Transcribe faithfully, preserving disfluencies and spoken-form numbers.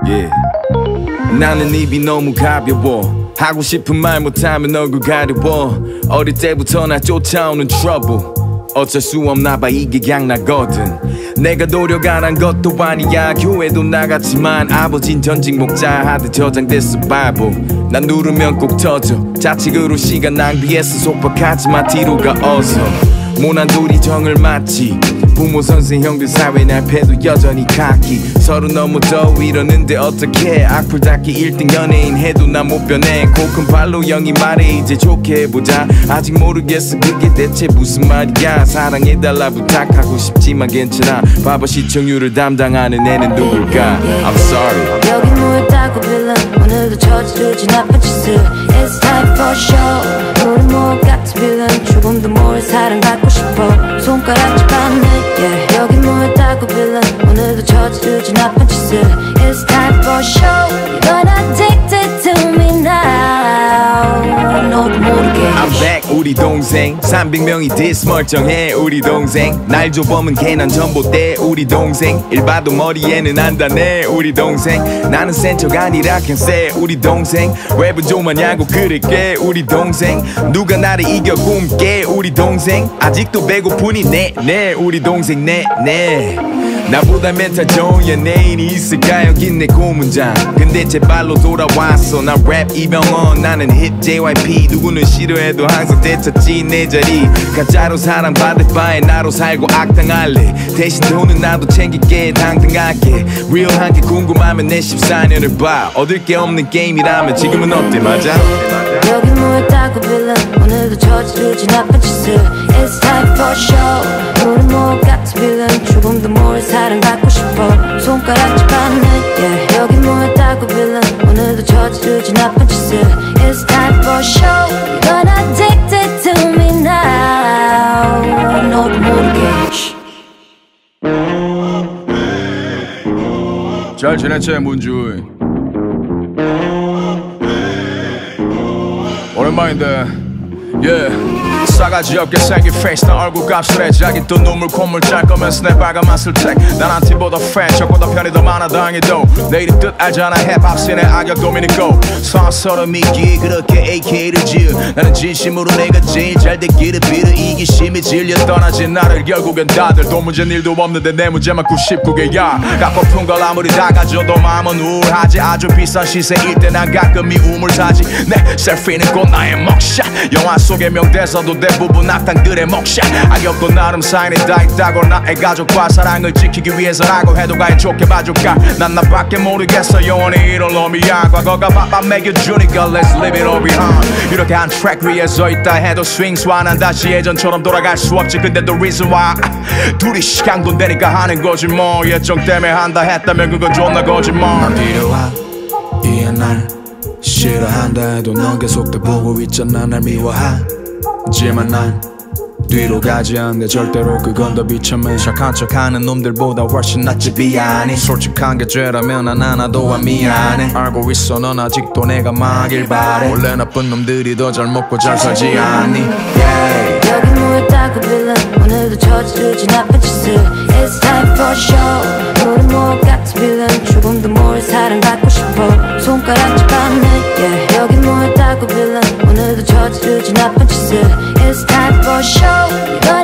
yeah. 나는 입이 너무 가벼워 하고 싶은 말 못하면 얼굴 가려워 어릴 때부터 나 쫓아오는 trouble 어쩔 수 없나 봐 이게 그냥 나거든 내가 노력 안 한 것도 아니야 교회도 나갔지만 아버진 전직 목자 하듯 저장됐어 바보 난 누르면 꼭 터져 자책으로 시간 낭비해서 속박하지마 뒤로 가 어서 모난 둘이 정을 맞지 부모 선생 형들 사회 날 패도 여전히 카키 서로 너무 더 이러는데 어떡해 악플 닦기 일 등 연예인 해도 난 못 변해 코큰 발로 형이 말해 이제 좋게 해보자 아직 모르겠어 그게 대체 무슨 말이야 사랑해달라 부탁하고 싶지만 괜찮아 바보 시청률을 담당하는 애는 누굴까 I'm sorry 여기 모였다고 빌런 오늘도 저지르지 나쁜 짓을 It's time for show 우리 모두 같은 빌런 조금 더 more 사랑받고 싶어 손가락질 받네 Yeah. 여기 모였다고 빌런 오늘도 저지르지 나쁜 짓을 It's time for show You're addicted to me now 너도 모르게 I'm back 우리 동생 삼백 명이 디스 멀쩡해 우리 동생 날 줘보면 걔난 전봇대 우리 동생 일 봐도 머리에는 안 닿네 우리 동생 나는 센 척 아니라 그냥 쎄 우리 동생 랩은 좀 하냐고 그럴게 우리 동생 누가 나를 이겨 굶게 우리 동생 아직도 배고프니 네네 우리 동생 네네 나보다 멘탈 좋은 연예인이 있을까 여긴 내 고문장 근데 제 발로 돌아왔어 나 랩 이병헌 나는 힙 제이와이피 누구는 싫어해도 항상 되찾지 내 자리 가짜로 사랑받을 바에 나로 살고 악당할래 대신 돈은 나도 챙길게 당당하게 real한 게 궁금하면 내 십사 년을 봐 얻을 게 없는 게임이라면 지금은 어때 맞아? 여기 모였다고 빌런 오늘도 저지르지 나쁜 짓을 It's time for show 우리 모두 같은 빌런 조금 더 more 사랑받고 싶어 손가락질 받네 yeah. 여기 모였다고 빌런 오늘도 저지르지 나쁜 짓을 It's time for show You're addicted to me now 너도 모르게 잘 지냈지 문주이 오랜만인데 yeah. 싸가지 없게 생긴 페이스 나 얼굴값을 해 자기 또 눈물 콧물 짤 거면서 내 빨간 맛을 택 난 한티보다 팬 적보다 편이 더 많아 다행히도 내일의 뜻 알잖아 힙합 씬의 악역 도미니코 서서로 믿기 그렇게 에이케이를 지어 나는 진심으로 내가 제일 잘 되기를 빌어 이기심이 질려 떠나진 나를 결국엔 다들 돈 문제는 일도 없는데 내 문제만 구십구 개야 값고픈 걸 아무리 다 가져도 마음은 우울하지 아주 비싼 시세일 때 난 가끔 미움을 사지 내 셀피는 곧 나의 먹샷 영화 속의 명대사도 대부분 악당들의 먹샷 악역도 나름 사인이 다 있다고 나의 가족과 사랑을 지키기 위해서라고 해도 과연 좋게 봐줄까 난 나밖에 모르겠어 영원히 이럴 놈이야 과거가 밥밥 먹여주니까 Let's leave it all behind 이렇게 한 트랙 위에 서있다 해도 스윙 스완한 다시 예전처럼 돌아갈 수 없지 근데 the reason why 둘이 시간 돈 되니까 하는 거지 뭐 예정 때문에 한다 했다면 그건 존나 거짓말 난 필요하 이해 날 싫어한다 해도 넌 계속 다 보고 있잖아 날 미워하지만 난 뒤로 가지 않네 절대로 그건 더 비참해 착한 척하는 놈들보다 훨씬 낫지 미안해 솔직한 게 죄라면 난 하나도 안 미안해 알고 있어 넌 아직도 내가 막일 바래 원래 나쁜 놈들이 더 잘 먹고 잘 살지 않니 yeah. 여기 모였다고 빌런 오늘도 저지르지 나쁜 짓을 It's time for show 우리 모두 같은 빌런 조금 더 more 사랑받고 싶어 손가락질 받네 yeah. 여기 모였다고 빌런 오늘도 저지르지 나쁜 짓을 It's time for show